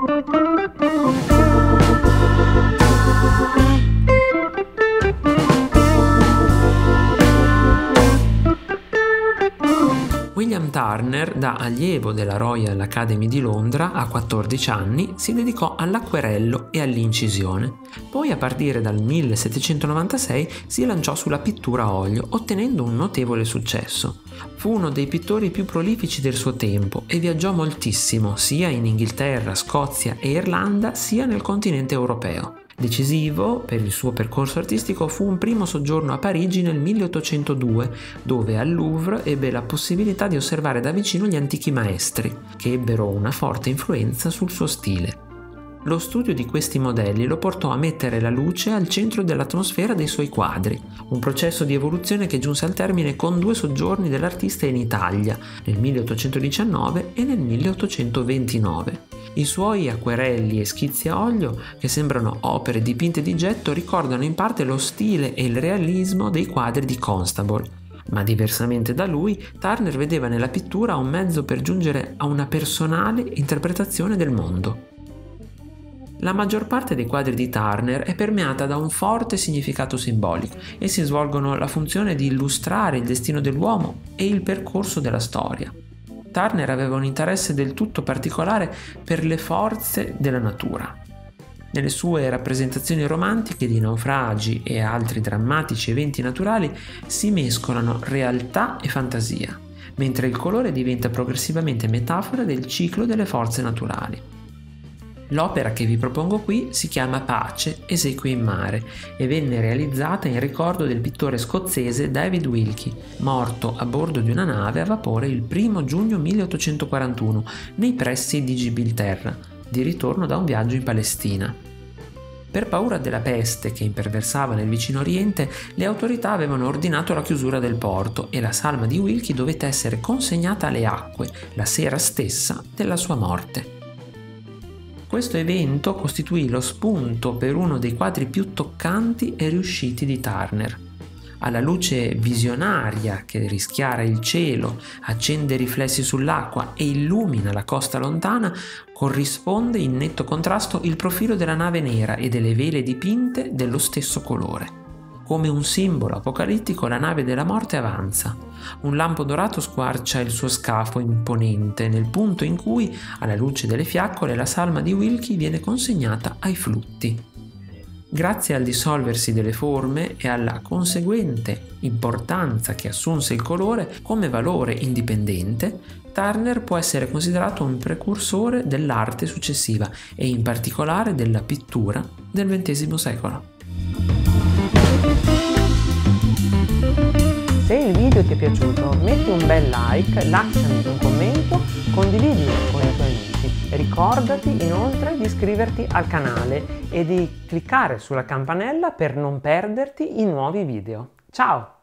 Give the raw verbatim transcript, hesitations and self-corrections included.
William Turner, da allievo della Royal Academy di Londra a quattordici anni, si dedicò all'acquerello e all'incisione. Poi, a partire dal millesettecentonovantasei, si lanciò sulla pittura a olio, ottenendo un notevole successo. Fu uno dei pittori più prolifici del suo tempo e viaggiò moltissimo, sia in Inghilterra, Scozia e Irlanda, sia nel continente europeo. Decisivo per il suo percorso artistico fu un primo soggiorno a Parigi nel milleottocentodue, dove al Louvre ebbe la possibilità di osservare da vicino gli antichi maestri, che ebbero una forte influenza sul suo stile. Lo studio di questi modelli lo portò a mettere la luce al centro dell'atmosfera dei suoi quadri, un processo di evoluzione che giunse al termine con due soggiorni dell'artista in Italia, nel milleottocentodiciannove e nel milleottocentoventinove. I suoi acquerelli e schizzi a olio, che sembrano opere dipinte di getto, ricordano in parte lo stile e il realismo dei quadri di Constable. Ma diversamente da lui, Turner vedeva nella pittura un mezzo per giungere a una personale interpretazione del mondo. La maggior parte dei quadri di Turner è permeata da un forte significato simbolico. Essi svolgono la funzione di illustrare il destino dell'uomo e il percorso della storia. Turner aveva un interesse del tutto particolare per le forze della natura. Nelle sue rappresentazioni romantiche di naufragi e altri drammatici eventi naturali si mescolano realtà e fantasia, mentre il colore diventa progressivamente metafora del ciclo delle forze naturali. L'opera che vi propongo qui si chiama Pace, esequie in mare e venne realizzata in ricordo del pittore scozzese David Wilkie, morto a bordo di una nave a vapore il primo giugno milleottocentoquarantuno nei pressi di Gibilterra, di ritorno da un viaggio in Palestina. Per paura della peste che imperversava nel vicino Oriente, le autorità avevano ordinato la chiusura del porto e la salma di Wilkie dovette essere consegnata alle acque la sera stessa della sua morte. Questo evento costituì lo spunto per uno dei quadri più toccanti e riusciti di Turner. Alla luce visionaria che rischiara il cielo, accende riflessi sull'acqua e illumina la costa lontana, corrisponde in netto contrasto il profilo della nave nera e delle vele dipinte dello stesso colore. Come un simbolo apocalittico, la nave della morte avanza. Un lampo dorato squarcia il suo scafo imponente nel punto in cui, alla luce delle fiaccole, la salma di Wilkie viene consegnata ai flutti. Grazie al dissolversi delle forme e alla conseguente importanza che assunse il colore come valore indipendente, Turner può essere considerato un precursore dell'arte successiva e in particolare della pittura del ventesimo secolo. Se il video ti è piaciuto, metti un bel like, lasciami un commento, condividilo con i tuoi amici. Ricordati inoltre di iscriverti al canale e di cliccare sulla campanella per non perderti i nuovi video. Ciao!